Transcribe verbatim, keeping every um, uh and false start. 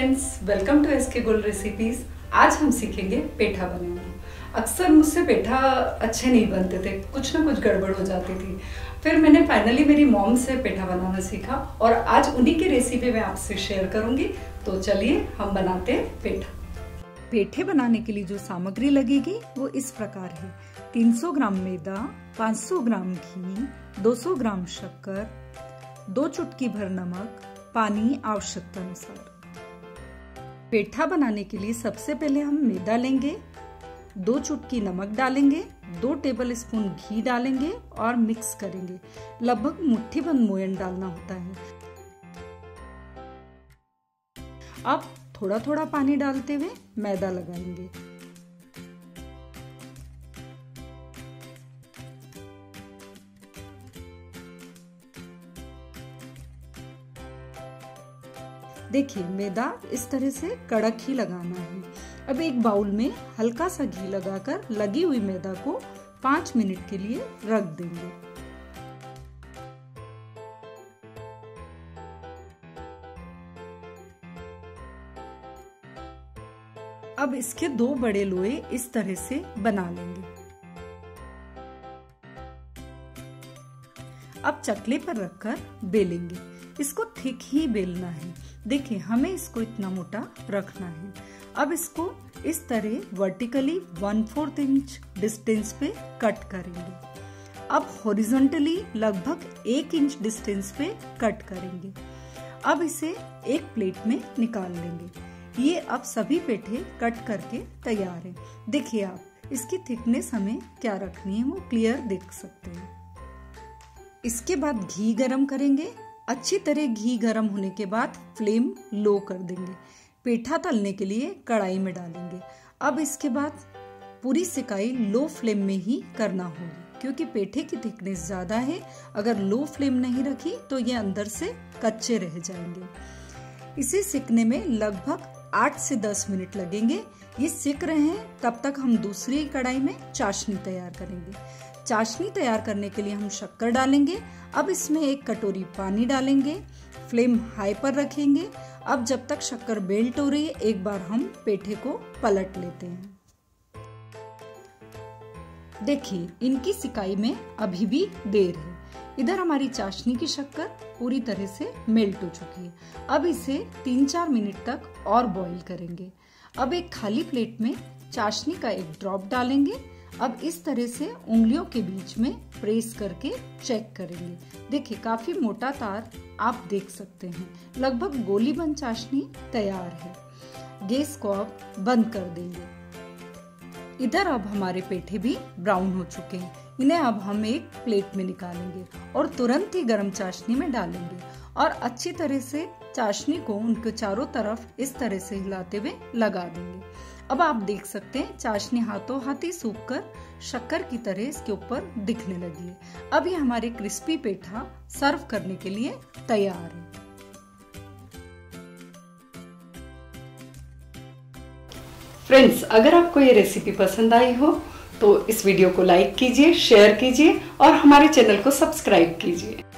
Friends, welcome to S K gold recipes. आज हम सीखेंगे पेठा बनाना। अक्सर मुझसे पेठा अच्छे नहीं बनते थे, कुछ ना कुछ गड़बड़ हो जाती थी। फिर मैंने फाइनली मेरी मॉम से पेठा बनाना सीखा और आज उन्हीं की रेसिपी मैं आपसे शेयर करूंगी। तो चलिए हम बनाते हैं पेठा। पेठे बनाने के लिए जो सामग्री लगेगी वो इस प्रकार है। तीन सौ ग्राम मैदा, पाँच सौ ग्राम घी, दो सौ ग्राम शक्कर, दो चुटकी भर नमक, पानी आवश्यकता अनुसार। पेठा बनाने के लिए सबसे पहले हम मैदा लेंगे, दो चुटकी नमक डालेंगे, दो टेबल स्पून घी डालेंगे और मिक्स करेंगे। लगभग मुट्ठी भर मोयन डालना होता है। अब थोड़ा थोड़ा पानी डालते हुए मैदा लगाएंगे। देखिए, मैदा इस तरह से कड़क ही लगाना है। अब एक बाउल में हल्का सा घी लगाकर लगी हुई मैदा को पाँच मिनट के लिए रख देंगे। अब इसके दो बड़े लोए इस तरह से बना लेंगे। अब चकले पर रखकर बेलेंगे। इसको थिक ही बेलना है। देखिए, हमें इसको इतना मोटा रखना है। अब इसको इस तरह vertically one fourth inch distance पे कट करेंगे। अब हॉरिजॉन्टली लगभग एक इंच डिस्टेंस पे कट करेंगे। अब इसे एक प्लेट में निकाल लेंगे। ये अब सभी पेठे कट करके तैयार हैं। देखिए, आप इसकी थिकनेस हमें क्या रखनी है वो क्लियर देख सकते हैं। इसके बाद घी गरम करेंगे। अच्छी तरह घी गरम होने के बाद फ्लेम लो कर देंगे। पेठा तलने के लिए कढ़ाई में डालेंगे। अब इसके बाद पूरी सिकाई लो फ्लेम में ही करना होगी, क्योंकि पेठे की थिकनेस ज्यादा है। अगर लो फ्लेम नहीं रखी तो ये अंदर से कच्चे रह जाएंगे। इसे सिकने में लगभग आठ से दस मिनट लगेंगे। ये सिक रहे हैं, तब तक हम दूसरी कढ़ाई में चाशनी तैयार करेंगे। चाशनी तैयार करने के लिए हम शक्कर डालेंगे। अब इसमें एक कटोरी पानी डालेंगे। फ्लेम हाई पर रखेंगे। अब जब तक शक्कर मेल्ट हो रही है, एक बार हम पेठे को पलट लेते हैं। देखिए, इनकी सिकाई में अभी भी देर है। इधर हमारी चाशनी की शक्कर पूरी तरह से मेल्ट हो चुकी है। अब इसे तीन चार मिनट तक और बॉईल करेंगे। अब एक खाली प्लेट में चाशनी का एक ड्रॉप डालेंगे। अब इस तरह से उंगलियों के बीच में प्रेस करके चेक करेंगे। देखिए, काफी मोटा तार आप देख सकते हैं। लगभग गोली बन चाशनी तैयार है। गैस को अब बंद कर देंगे। इधर अब हमारे पेठे भी ब्राउन हो चुके हैं। इन्हें अब हम एक प्लेट में निकालेंगे और तुरंत ही गर्म चाशनी में डालेंगे और अच्छी तरह से चाशनी को उनके चारों तरफ इस तरह से हिलाते हुए लगा देंगे। अब आप देख सकते हैं चाशनी हाथों हाथ ही सूखकर शक्कर की तरह इसके ऊपर दिखने लगी है। अब ये हमारे क्रिस्पी पेठा सर्व करने के लिए तैयार है। फ्रेंड्स, अगर आपको ये रेसिपी पसंद आई हो तो इस वीडियो को लाइक कीजिए, शेयर कीजिए और हमारे चैनल को सब्सक्राइब कीजिए।